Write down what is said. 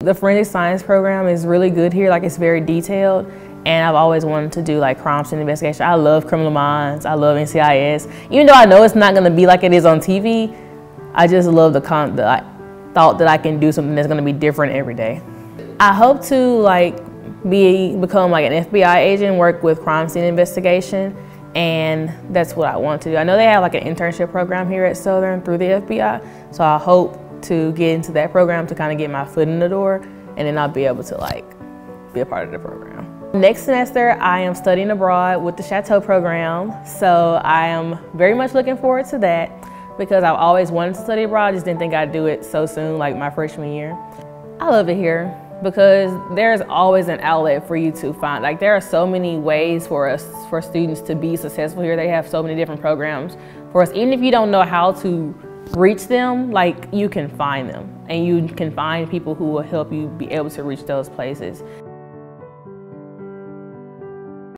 The forensic science program is really good here, like it's very detailed, and I've always wanted to do like crime scene investigation. I love criminal minds, I love NCIS. Even though I know it's not gonna be like it is on TV, I just love the thought that I can do something that's gonna be different every day. I hope to like become like an FBI agent, work with crime scene investigation, and that's what I want to do. I know they have like an internship program here at Southern through the FBI, so I hope to get into that program to kind of get my foot in the door, and then I'll be able to like be a part of the program. Next semester, I am studying abroad with the Chateau program, so I am very much looking forward to that because I've always wanted to study abroad. I just didn't think I'd do it so soon, like my freshman year. I love it here because there's always an outlet for you to find. Like there are so many ways for students to be successful here. They have so many different programs for us. Even if you don't know how to reach them, like you can find them, and you can find people who will help you be able to reach those places.